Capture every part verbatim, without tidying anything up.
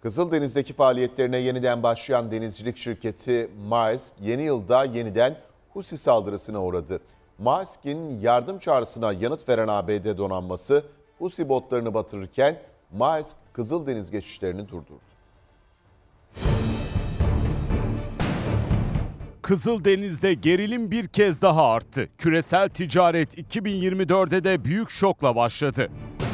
Kızıldeniz'deki faaliyetlerine yeniden başlayan denizcilik şirketi Maersk yeni yılda yeniden Husi saldırısına uğradı. Maersk'in yardım çağrısına yanıt veren A B D donanması Husi botlarını batırırken Maersk Kızıldeniz geçişlerini durdurdu. Kızıldeniz'de gerilim bir kez daha arttı. Küresel ticaret iki bin yirmi dörde de büyük şokla başladı.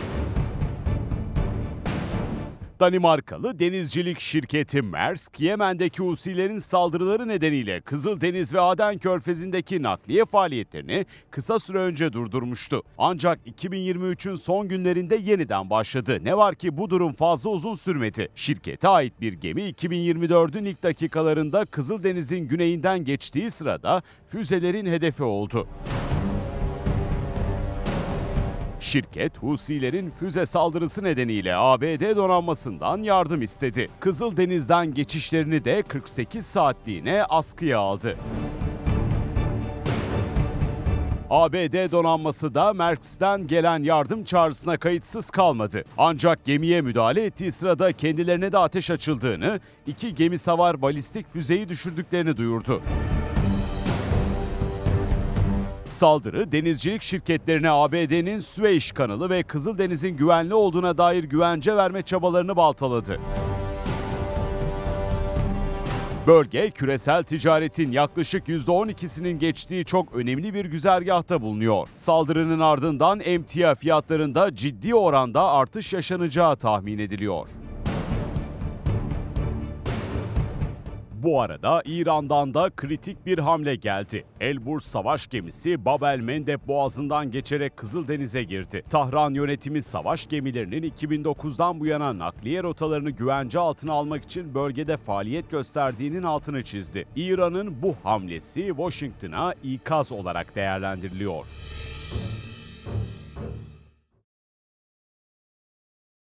Danimarkalı denizcilik şirketi Maersk, Yemen'deki Husilerin saldırıları nedeniyle Kızıldeniz ve Aden Körfezi'ndeki nakliye faaliyetlerini kısa süre önce durdurmuştu. Ancak iki bin yirmi üçün son günlerinde yeniden başladı. Ne var ki bu durum fazla uzun sürmedi. Şirkete ait bir gemi iki bin yirmi dördün ilk dakikalarında Kızıldeniz'in güneyinden geçtiği sırada füzelerin hedefi oldu. Şirket, Husilerin füze saldırısı nedeniyle A B D donanmasından yardım istedi. Kızıldeniz'den geçişlerini de kırk sekiz saatliğine askıya aldı. A B D donanması da Maersk'ten gelen yardım çağrısına kayıtsız kalmadı. Ancak gemiye müdahale ettiği sırada kendilerine de ateş açıldığını, iki gemisavar balistik füzeyi düşürdüklerini duyurdu. Saldırı, denizcilik şirketlerine A B D'nin Süveyş kanalı ve Kızıldeniz'in güvenli olduğuna dair güvence verme çabalarını baltaladı. Bölge, küresel ticaretin yaklaşık yüzde on ikisinin geçtiği çok önemli bir güzergahta bulunuyor. Saldırının ardından emtia fiyatlarında ciddi oranda artış yaşanacağı tahmin ediliyor. Bu arada İran'dan da kritik bir hamle geldi. Elburs savaş gemisi Bab el-Mendeb boğazından geçerek Kızıldeniz'e girdi. Tahran yönetimi savaş gemilerinin iki bin dokuzdan bu yana nakliye rotalarını güvence altına almak için bölgede faaliyet gösterdiğinin altını çizdi. İran'ın bu hamlesi Washington'a ikaz olarak değerlendiriliyor.